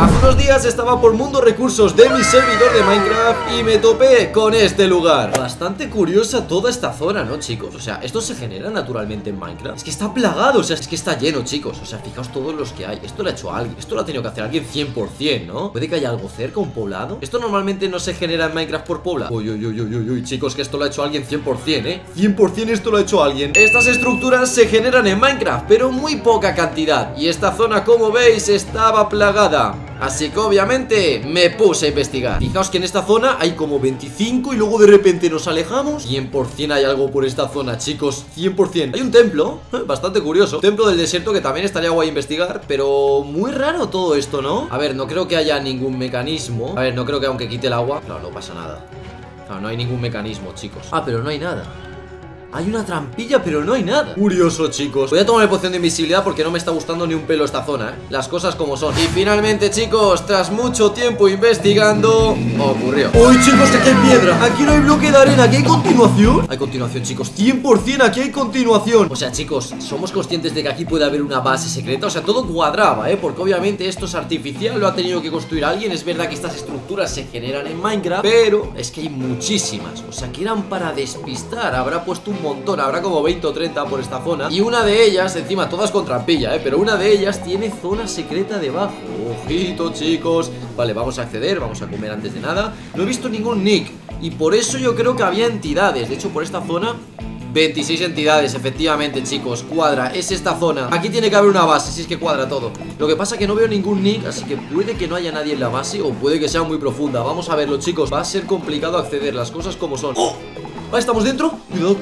Hace unos días estaba por Mundo Recursos de mi servidor de Minecraft y me topé con este lugar. Bastante curiosa toda esta zona, ¿no, chicos? O sea, esto se genera naturalmente en Minecraft. Es que está plagado, o sea, es que está lleno, chicos. O sea, fijaos todos los que hay. Esto lo ha hecho alguien, esto lo ha tenido que hacer alguien 100%, ¿no? Puede que haya algo cerca, un poblado. Esto normalmente no se genera en Minecraft por poblado. Uy, chicos, que esto lo ha hecho alguien 100%, ¿eh? 100% esto lo ha hecho alguien. Estas estructuras se generan en Minecraft, pero muy poca cantidad. Y esta zona, como veis, estaba plagada. Así que obviamente me puse a investigar. Fijaos que en esta zona hay como 25 y luego de repente nos alejamos. 100% hay algo por esta zona, chicos, 100%. Hay un templo, bastante curioso, templo del desierto, que también estaría guay investigar. Pero muy raro todo esto, ¿no? A ver, no creo que haya ningún mecanismo. A ver, no creo que aunque quite el agua, claro, no pasa nada. Claro, no hay ningún mecanismo, chicos. Ah, pero no hay nada. Hay una trampilla, pero no hay nada. Curioso, chicos. Voy a tomar poción de invisibilidad porque no me está gustando ni un pelo esta zona, ¿eh? Las cosas como son. Y finalmente, chicos, tras mucho tiempo investigando, ocurrió. ¡Uy, chicos, que aquí hay piedra! Aquí no hay bloque de arena, aquí hay continuación. Hay continuación, chicos, 100% aquí hay continuación. O sea, chicos, somos conscientes de que aquí puede haber una base secreta. O sea, todo cuadraba, ¿eh? Porque obviamente esto es artificial, lo ha tenido que construir alguien. Es verdad que estas estructuras se generan en Minecraft, pero es que hay muchísimas. O sea, que eran para despistar. Habrá puesto un montón, habrá como 20 o 30 por esta zona. Y una de ellas, encima todas con trampilla, pero una de ellas tiene zona secreta debajo. Ojito, chicos. Vale, vamos a acceder, vamos a comer antes de nada. No he visto ningún nick y por eso yo creo que había entidades. De hecho, por esta zona 26 entidades, efectivamente, chicos, cuadra, es esta zona. Aquí tiene que haber una base, si es que cuadra todo. Lo que pasa es que no veo ningún nick, así que puede que no haya nadie en la base o puede que sea muy profunda. Vamos a verlo, chicos, va a ser complicado acceder, las cosas como son. ¡Oh! Vale, estamos dentro.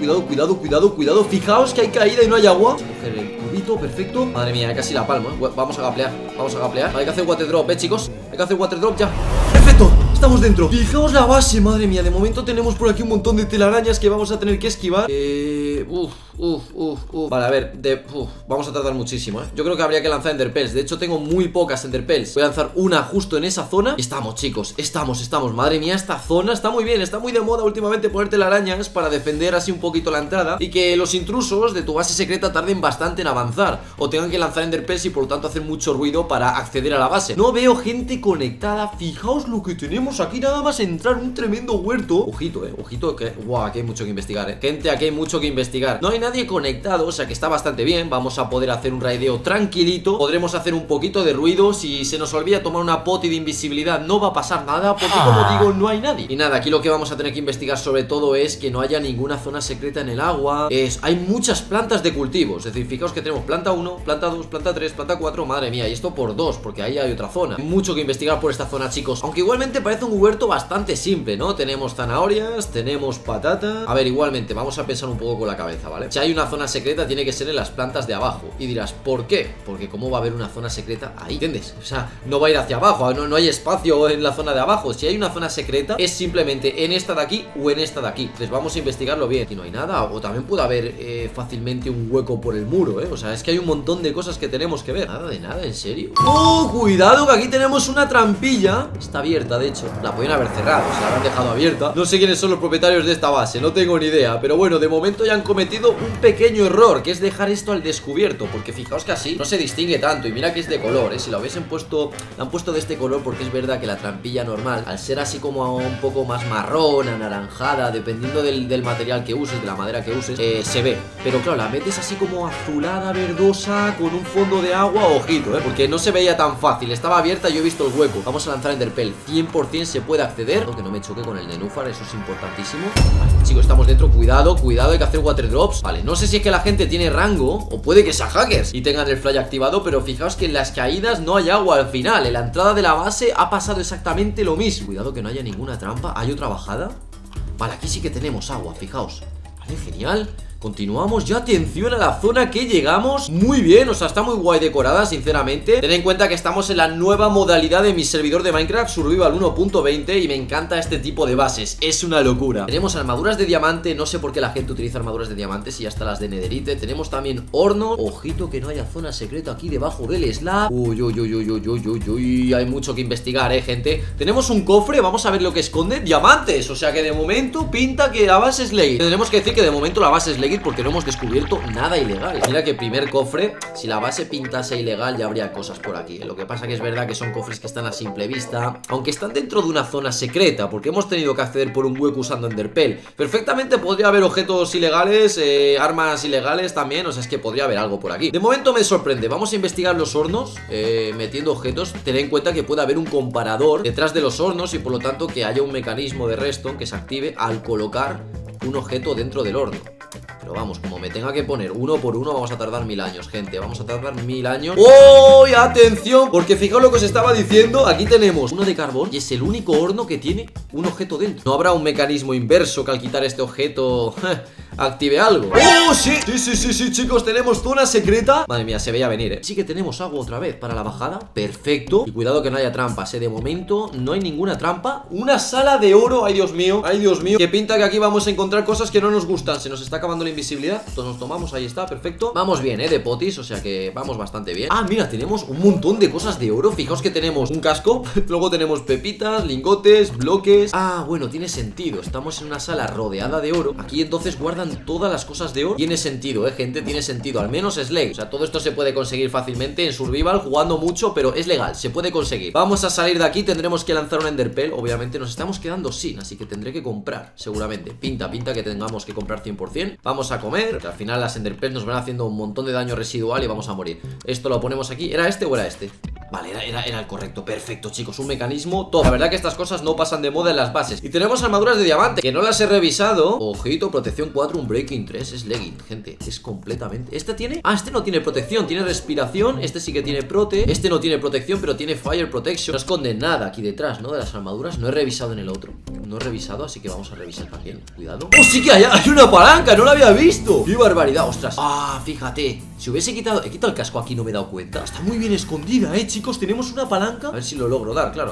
Cuidado. Fijaos que hay caída y no hay agua. Vamos a coger el cubito, perfecto. Madre mía, casi la palmo, ¿eh? Vamos a gaplear. Hay que hacer water drop, chicos. Hay que hacer water drop ya. ¡Perfecto! Estamos dentro. Fijaos la base, madre mía. De momento tenemos por aquí un montón de telarañas que vamos a tener que esquivar. Vale, a ver, vamos a tardar muchísimo, Yo creo que habría que lanzar enderpearls. De hecho, tengo muy pocas enderpearls. Voy a lanzar una justo en esa zona. Estamos, chicos, estamos. Madre mía, esta zona está muy bien. Está muy de moda últimamente poner telarañas para defender así un poquito la entrada y que los intrusos de tu base secreta tarden bastante en avanzar o tengan que lanzar enderpearls y por lo tanto hacer mucho ruido para acceder a la base. No veo gente conectada. Fijaos lo que tenemos aquí, nada más entrar, un tremendo huerto. Ojito, ojito, que guau, aquí hay mucho que investigar, Gente, aquí hay mucho que investigar. No hay nadie conectado, o sea que está bastante bien. Vamos a poder hacer un raideo tranquilito. Podremos hacer un poquito de ruido. Si se nos olvida tomar una poti de invisibilidad, no va a pasar nada, porque como digo, no hay nadie. Y nada, aquí lo que vamos a tener que investigar sobre todo es que no haya ninguna zona secreta en el agua. Hay muchas plantas de cultivo. Es decir, fijaos que tenemos planta 1, planta 2, planta 3, planta 4. Madre mía, y esto por 2, porque ahí hay otra zona. Hay mucho que investigar por esta zona, chicos. Aunque igualmente parece un huerto bastante simple, ¿no? Tenemos zanahorias, tenemos patata. A ver, igualmente, vamos a pensar un poco con la cabeza, ¿vale? Si hay una zona secreta, tiene que ser en las plantas de abajo. Y dirás, ¿por qué? Porque ¿cómo va a haber una zona secreta ahí? ¿Entiendes? O sea, no va a ir hacia abajo, no hay espacio en la zona de abajo. Si hay una zona secreta, es simplemente en esta de aquí o en esta de aquí. Entonces vamos a investigarlo bien. Y no hay nada, o también puede haber fácilmente un hueco por el muro, O sea, es que hay un montón de cosas que tenemos que ver. Nada de nada, ¿en serio? ¡Oh, cuidado, que aquí tenemos una trampilla! Está abierta, de hecho. La pueden haber cerrado, o sea, la habrán dejado abierta. No sé quiénes son los propietarios de esta base, no tengo ni idea. Pero bueno, de momento ya han cometido un pequeño error, que es dejar esto al descubierto. Porque fijaos que así no se distingue tanto. Y mira que es de color, Si lo hubiesen puesto, la han puesto de este color porque es verdad que la trampilla normal, al ser así como un poco más marrón, anaranjada, dependiendo del material que uses, de la madera que uses, se ve. Pero claro, la metes así como azulada, verdosa, con un fondo de agua, ojito, porque no se veía tan fácil. Estaba abierta y yo he visto el hueco. Vamos a lanzar enderpearl, 100% se puede acceder. Que no me choque con el nenúfar, eso es importantísimo. Vale, chicos, estamos dentro, cuidado, hay que hacer water drops. Vale, no sé si es que la gente tiene rango o puede que sea hackers y tengan el fly activado, pero fijaos que en las caídas no hay agua al final. En la entrada de la base ha pasado exactamente lo mismo. Cuidado que no haya ninguna trampa. ¿Hay otra bajada? Vale, aquí sí que tenemos agua, fijaos. Vale, genial. Continuamos, ya atención a la zona que llegamos. Muy bien, o sea, está muy guay decorada, sinceramente. Ten en cuenta que estamos en la nueva modalidad de mi servidor de Minecraft, Survival 1.20, y me encanta este tipo de bases, es una locura. Tenemos armaduras de diamante, no sé por qué la gente utiliza armaduras de diamante si ya está las de nederite. Tenemos también hornos. Ojito que no haya zona secreta aquí debajo del slab. Uy, hay mucho que investigar, gente. Tenemos un cofre, vamos a ver lo que esconde. Diamantes, o sea que de momento pinta que la base es ley. Tendremos que decir que de momento la base es ley legit porque no hemos descubierto nada ilegal. Mira que primer cofre, si la base pintase ilegal ya habría cosas por aquí. Lo que pasa que es verdad que son cofres que están a simple vista, aunque están dentro de una zona secreta, porque hemos tenido que acceder por un hueco usando Enderpearl. Perfectamente podría haber objetos ilegales, armas ilegales también, o sea, es que podría haber algo por aquí. De momento me sorprende. Vamos a investigar los hornos, metiendo objetos. Ten en cuenta que puede haber un comparador detrás de los hornos y por lo tanto que haya un mecanismo de redstone que se active al colocar un objeto dentro del horno. Pero vamos, como me tenga que poner uno por uno, vamos a tardar 1000 años, gente. Vamos a tardar 1000 años. ¡Oh! ¡Atención! Porque fijaos lo que os estaba diciendo. Aquí tenemos uno de carbón y es el único horno que tiene un objeto dentro. No habrá un mecanismo inverso que al quitar este objeto active algo. ¡Oh, sí! Sí, chicos, tenemos zona secreta. Madre mía, se veía venir, Sí que tenemos agua otra vez para la bajada. Perfecto. Y cuidado que no haya trampas, De momento no hay ninguna trampa. Una sala de oro. Ay, Dios mío. Ay, Dios mío. Que pinta que aquí vamos a encontrar cosas que no nos gustan. Se nos está acabando la invisibilidad. Entonces nos tomamos, ahí está, perfecto. Vamos bien, de potis, o sea que vamos bastante bien. Ah, mira, tenemos un montón de cosas de oro. Fijaos que tenemos un casco. Luego tenemos pepitas, lingotes, bloques. Ah, bueno, tiene sentido. Estamos en una sala rodeada de oro. Aquí entonces guardan todas las cosas de oro. Tiene sentido, gente, tiene sentido. Al menos es ley. O sea, todo esto se puede conseguir fácilmente en survival, jugando mucho, pero es legal, se puede conseguir. Vamos a salir de aquí, tendremos que lanzar un enderpearl. Obviamente nos estamos quedando sin, así que tendré que comprar, seguramente. Pinta que tengamos que comprar 100%. Vamos a comer, que al final las enderpearls nos van haciendo un montón de daño residual y vamos a morir. Esto lo ponemos aquí. ¿Era este o era este? Vale, era el correcto, perfecto, chicos, un mecanismo top. La verdad que estas cosas no pasan de moda en las bases. Y tenemos armaduras de diamante, que no las he revisado. Ojito, protección 4, un breaking 3. Es legging, gente, es completamente... ¿Este tiene? Ah, este no tiene protección, tiene respiración. Este sí que tiene prote. Este no tiene protección, pero tiene fire protection. No esconde nada aquí detrás, ¿no? De las armaduras. No he revisado en el otro. No he revisado, así que vamos a revisar también. Cuidado. ¡Oh, sí que hay una palanca! ¡No la había visto! ¡Qué barbaridad! ¡Ostras! ¡Ah, fíjate! Si hubiese quitado... He quitado el casco aquí, no me he dado cuenta. Está muy bien escondida, chicos. Tenemos una palanca. A ver si lo logro dar, claro. A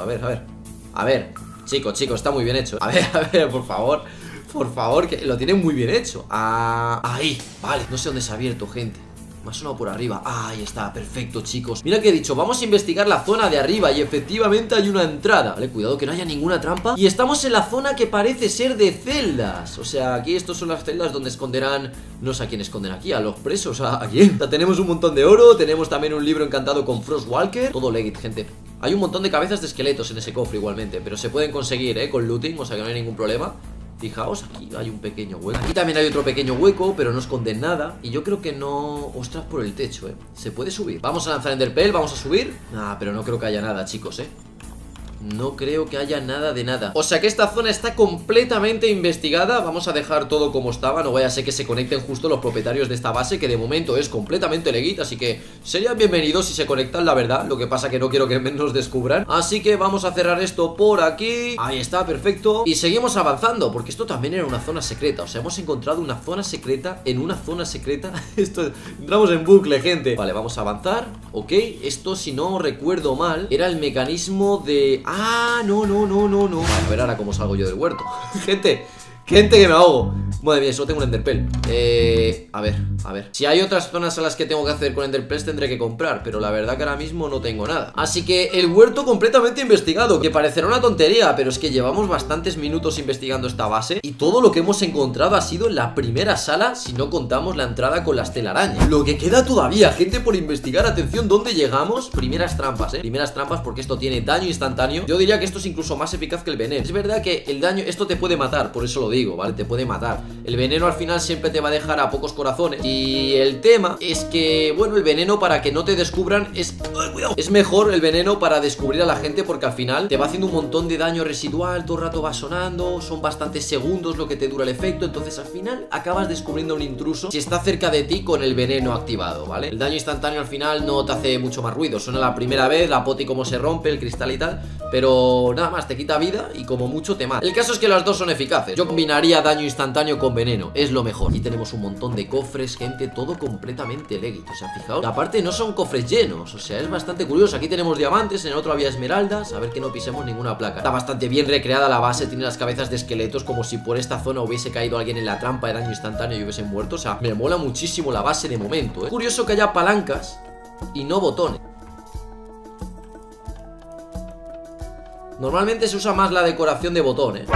ver. Chicos, está muy bien hecho. A ver, por favor. Por favor, que lo tienen muy bien hecho. Ah, ahí, vale. No sé dónde se ha abierto, gente. Me ha sonado por arriba. Ahí está, perfecto, chicos. Mira que he dicho, vamos a investigar la zona de arriba. Y efectivamente hay una entrada. Vale, cuidado que no haya ninguna trampa. Y estamos en la zona que parece ser de celdas. O sea, aquí estos son las celdas donde esconderán... No sé a quién esconden aquí, a los presos, ¿a quién? O sea, tenemos un montón de oro. Tenemos también un libro encantado con Frostwalker. Todo legit, gente. Hay un montón de cabezas de esqueletos en ese cofre igualmente, pero se pueden conseguir, con looting, o sea que no hay ningún problema. Fijaos, aquí hay un pequeño hueco. Aquí también hay otro pequeño hueco, pero no esconden nada. Y yo creo que no... Ostras, por el techo, se puede subir. Vamos a lanzar enderpearl, vamos a subir. Ah, pero no creo que haya nada, chicos, No creo que haya nada de nada. O sea que esta zona está completamente investigada. Vamos a dejar todo como estaba. No vaya a ser que se conecten justo los propietarios de esta base, que de momento es completamente legit. Así que serían bienvenidos si se conectan, la verdad. Lo que pasa que no quiero que nos descubran. Así que vamos a cerrar esto por aquí. Ahí está, perfecto. Y seguimos avanzando, porque esto también era una zona secreta. O sea, hemos encontrado una zona secreta en una zona secreta. Esto, entramos en bucle, gente. Vale, vamos a avanzar. Ok, esto, si no recuerdo mal, era el mecanismo de... Ah, no. Vale, a ver ahora cómo salgo yo del huerto. Gente que me ahogo. Madre mía, solo tengo un enderpearl. A ver. Si hay otras zonas a las que tengo que hacer con enderpearls tendré que comprar, pero la verdad que ahora mismo no tengo nada. Así que el huerto completamente investigado, que parecerá una tontería, pero es que llevamos bastantes minutos investigando esta base y todo lo que hemos encontrado ha sido en la primera sala, si no contamos la entrada con las telarañas. Lo que queda todavía, gente, por investigar. Atención, ¿dónde llegamos? Primeras trampas, primeras trampas, porque esto tiene daño instantáneo. Yo diría que esto es incluso más eficaz que el veneno. Es verdad que el daño, esto te puede matar, por eso lo digo, ¿vale? Te puede matar. El veneno al final siempre te va a dejar a pocos corazones. Y el tema es que, bueno, el veneno, para que no te descubran, es... ¡Ay, cuidado! Es mejor el veneno para descubrir a la gente, porque al final te va haciendo un montón de daño residual. Todo el rato va sonando. Son bastantes segundos lo que te dura el efecto. Entonces al final acabas descubriendo un intruso si está cerca de ti con el veneno activado, ¿vale? El daño instantáneo al final no te hace mucho más ruido. Suena la primera vez, la poti como se rompe, el cristal y tal, pero nada más, te quita vida y como mucho te mata. El caso es que las dos son eficaces. Yo combinaría daño instantáneo con veneno, es lo mejor. Aquí tenemos un montón de cofres, gente, todo completamente legit. O sea, fijaos, aparte no son cofres llenos, o sea, es bastante curioso. Aquí tenemos diamantes, en el otro había esmeraldas. A ver que no pisemos ninguna placa. Está bastante bien recreada la base, tiene las cabezas de esqueletos, como si por esta zona hubiese caído alguien en la trampa de daño instantáneo y hubiesen muerto. O sea, me mola muchísimo la base de momento, Es curioso que haya palancas y no botones. Normalmente se usa más la decoración de botones.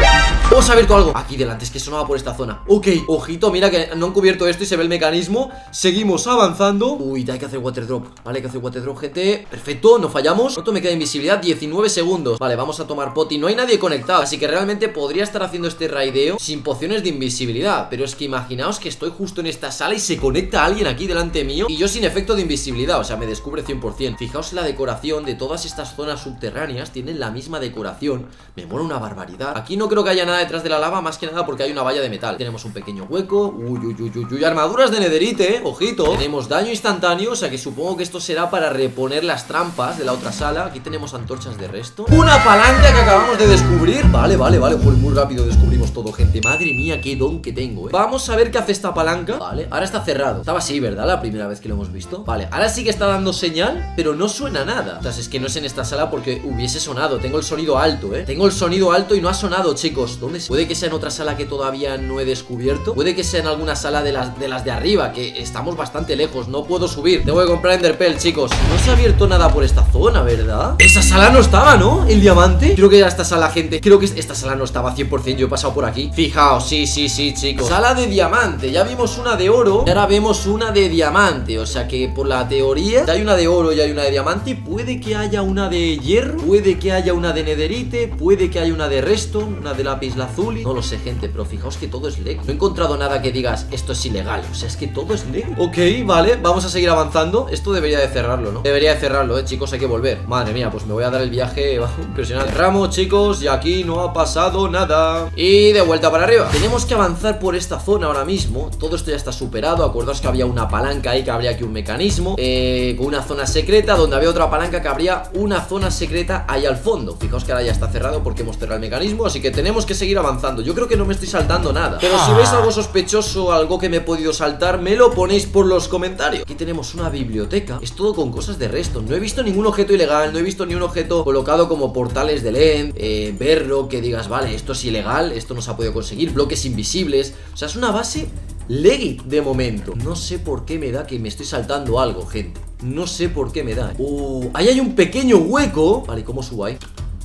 Vamos a ver todo algo. Aquí delante, es que sonaba por esta zona. Ok, ojito, mira que no han cubierto esto y se ve el mecanismo. Seguimos avanzando. Uy, hay que hacer water drop. Vale, hay que hacer water drop, gente. Perfecto, no fallamos. ¿Cuánto me queda de invisibilidad? 19 segundos. Vale, vamos a tomar poti. No hay nadie conectado, así que realmente podría estar haciendo este raideo sin pociones de invisibilidad. Pero es que imaginaos que estoy justo en esta sala y se conecta alguien aquí delante mío y yo sin efecto de invisibilidad, o sea, me descubre 100%. Fijaos la decoración de todas estas zonas subterráneas. Tienen la misma decoración. Me mola una barbaridad. Aquí no creo que haya nada detrás de la lava, más que nada porque hay una valla de metal. Tenemos un pequeño hueco. Uy, uy, uy, uy, uy. Armaduras de nederite, ojito. Tenemos daño instantáneo, o sea que supongo que esto será para reponer las trampas de la otra sala. Aquí tenemos antorchas de resto. Una palanca que acabamos de descubrir. Vale, vale, vale. Joder, muy rápido descubrimos todo, gente. Madre mía, qué don que tengo, Vamos a ver qué hace esta palanca. Vale, ahora está cerrado. Estaba así, ¿verdad? La primera vez que lo hemos visto. Vale, ahora sí que está dando señal, pero no suena nada. O sea, es que no es en esta sala porque hubiese sonado. Tengo el sonido alto, Tengo el sonido alto y no ha sonado, chicos. ¿Dónde? Puede que sea en otra sala que todavía no he descubierto. Puede que sea en alguna sala de las de arriba, que estamos bastante lejos. No puedo subir. Tengo que comprar Enderpearl, chicos. No se ha abierto nada por esta zona, ¿verdad? Esa sala no estaba, ¿no? El diamante. Creo que era esta sala, gente. Creo que esta sala no estaba 100%. Yo he pasado por aquí. Fijaos, sí, sí, sí, chicos. Sala de diamante. Ya vimos una de oro y ahora vemos una de diamante. O sea que por la teoría ya hay una de oro y hay una de diamante. Puede que haya una de hierro. Puede que haya una de nederite. Puede que haya una de redstone. Una de lapislázuli. No lo sé, gente, pero fijaos que todo es legal. No he encontrado nada que digas esto es ilegal. O sea, es que todo es legal. Ok, vale, vamos a seguir avanzando. Esto debería de cerrarlo, ¿no? Debería de cerrarlo, chicos, hay que volver. Madre mía, pues me voy a dar el viaje impresionante. Cerramos, chicos, y aquí no ha pasado nada. Y de vuelta para arriba. Tenemos que avanzar por esta zona ahora mismo. Todo esto ya está superado. Acordaos que había una palanca ahí, que habría aquí un mecanismo con una zona secreta, donde había otra palanca que habría una zona secreta ahí al fondo. Fijaos que ahora ya está cerrado porque hemos cerrado el mecanismo, así que tenemos que seguir avanzando. Yo creo que no me estoy saltando nada, pero si veis algo sospechoso, algo que me he podido saltar, me lo ponéis por los comentarios. Aquí tenemos una biblioteca. Es todo con cosas de redstone. No he visto ningún objeto ilegal, no he visto ni un objeto colocado como portales de LED, verlo, que digas, vale, esto es ilegal, esto no se ha podido conseguir, bloques invisibles. O sea, es una base legit de momento. No sé por qué me da que me estoy saltando algo, gente. No sé por qué me da. Ahí hay un pequeño hueco. Vale, ¿cómo subo ahí?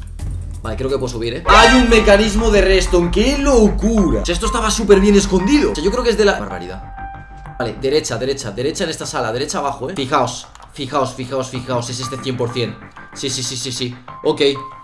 Vale, creo que puedo subir, Hay un mecanismo de redstone. ¡Qué locura! O sea, esto estaba súper bien escondido. O sea, yo creo que es de la... barbaridad. Vale, derecha, derecha, derecha en esta sala. Derecha abajo, Fijaos, fijaos, fijaos, fijaos. Es este 100%. Sí, sí, sí, sí, sí. Ok.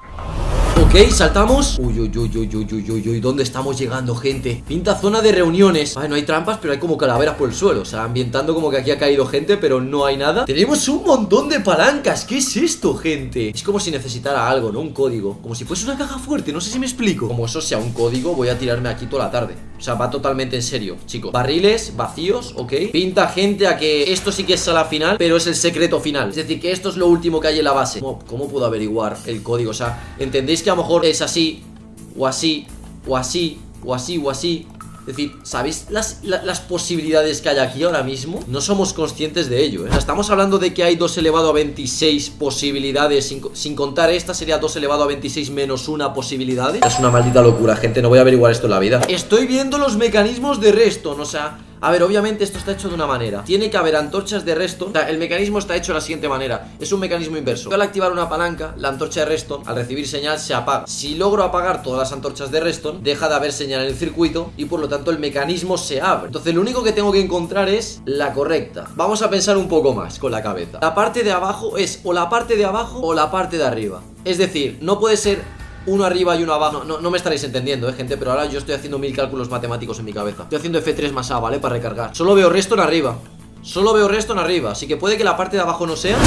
Ok, saltamos. Uy, uy, uy, uy, uy, uy, uy, uy. ¿Dónde estamos llegando, gente? Pinta zona de reuniones. Vale, no hay trampas, pero hay como calaveras por el suelo. O sea, ambientando como que aquí ha caído gente, pero no hay nada. Tenemos un montón de palancas. ¿Qué es esto, gente? Es como si necesitara algo, ¿no? Un código. Como si fuese una caja fuerte, no sé si me explico. Como eso sea un código, voy a tirarme aquí toda la tarde. O sea, va totalmente en serio, chicos. Barriles vacíos, ok. Pinta, gente, a que esto sí que es sala final, pero es el secreto final. Es decir, que esto es lo último que hay en la base. ¿Cómo puedo averiguar el código? O sea, ¿entendéis que a lo mejor es así, o así, o así, o así, o así? Es decir, ¿sabéis las posibilidades que hay aquí ahora mismo? No somos conscientes de ello, O sea, estamos hablando de que hay 2 elevado a 26 posibilidades. Sin contar esta, sería 2 elevado a 26 menos una posibilidad. Es una maldita locura, gente, no voy a averiguar esto en la vida. Estoy viendo los mecanismos de redstone, o sea... A ver, obviamente esto está hecho de una manera. Tiene que haber antorchas de redstone. O sea, el mecanismo está hecho de la siguiente manera. Es un mecanismo inverso. Al activar una palanca, la antorcha de redstone, al recibir señal, se apaga. Si logro apagar todas las antorchas de redstone, deja de haber señal en el circuito y por lo tanto el mecanismo se abre. Entonces lo único que tengo que encontrar es la correcta. Vamos a pensar un poco más con la cabeza. La parte de abajo es o la parte de abajo o la parte de arriba. Es decir, no puede ser... uno arriba y uno abajo. No me estaréis entendiendo, gente, pero ahora yo estoy haciendo 1000 cálculos matemáticos en mi cabeza. Estoy haciendo F3 más A, ¿vale? Para recargar. Solo veo redstone arriba. Solo veo redstone arriba. Así que puede que la parte de abajo no sea.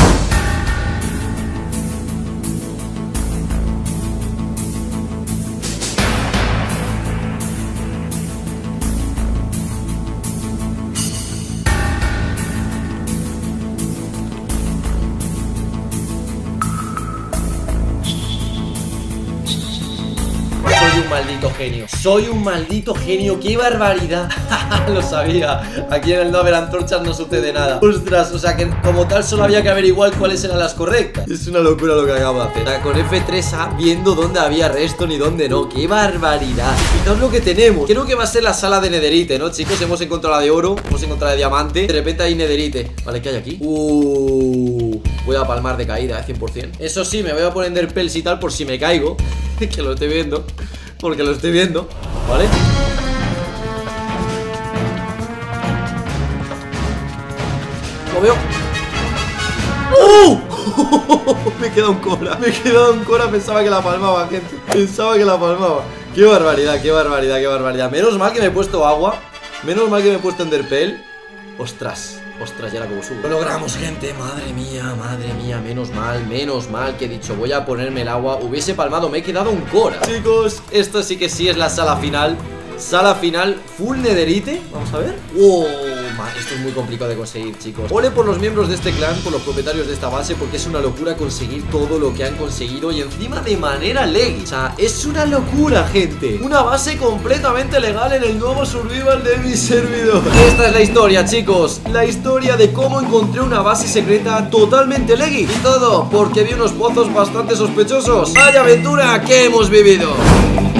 Soy un maldito genio. Soy un maldito genio. ¡Qué barbaridad! Lo sabía. Aquí en el no haber antorchas no sucede nada. Ostras, o sea que como tal solo había que averiguar cuáles eran las correctas. Es una locura lo que acabo de hacer. O sea, con F3A viendo dónde había redstone y dónde no. ¡Qué barbaridad! Fijaos lo que tenemos. Creo que va a ser la sala de nederite, ¿no, chicos? Hemos encontrado la de oro, hemos encontrado la de diamante. De repente hay nederite. Vale, ¿qué hay aquí? Voy a palmar de caída, 100%. Eso sí, me voy a poner Enderpearls y tal por si me caigo. Que lo estoy viendo. porque lo estoy viendo, ¿vale? Lo veo. ¡Oh! Me he quedado un Cora. Me he quedado un Cora. Pensaba que la palmaba, gente. Pensaba que la palmaba. Qué barbaridad, qué barbaridad, qué barbaridad. Menos mal que me he puesto agua. Menos mal que me he puesto Enderpell. Ostras, ostras, ya era como subo. Lo logramos, gente, madre mía, menos mal que he dicho, voy a ponerme el agua. Hubiese palmado, me he quedado un Cora. Chicos, esto sí que sí es la sala final. Sala final, full netherite. Vamos a ver. ¡Wow! Esto es muy complicado de conseguir, chicos. Ole por los miembros de este clan, por los propietarios de esta base, porque es una locura conseguir todo lo que han conseguido. Y encima de manera legal. O sea, es una locura, gente. Una base completamente legal en el nuevo survival de mi servidor. Esta es la historia, chicos. La historia de cómo encontré una base secreta totalmente legal. Y todo porque vi unos pozos bastante sospechosos. ¡Vaya aventura que hemos vivido!